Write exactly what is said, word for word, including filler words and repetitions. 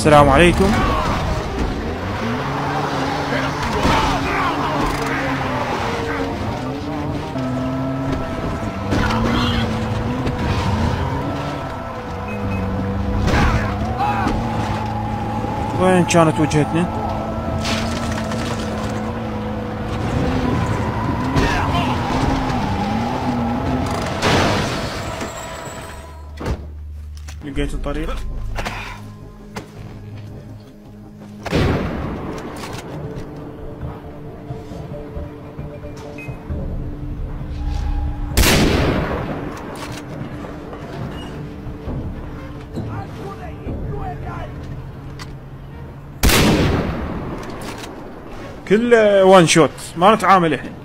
السلام عليكم. وين كانت وجهتنا؟ لقيت الطريق. كل وان شوت ما نتعامل الحين.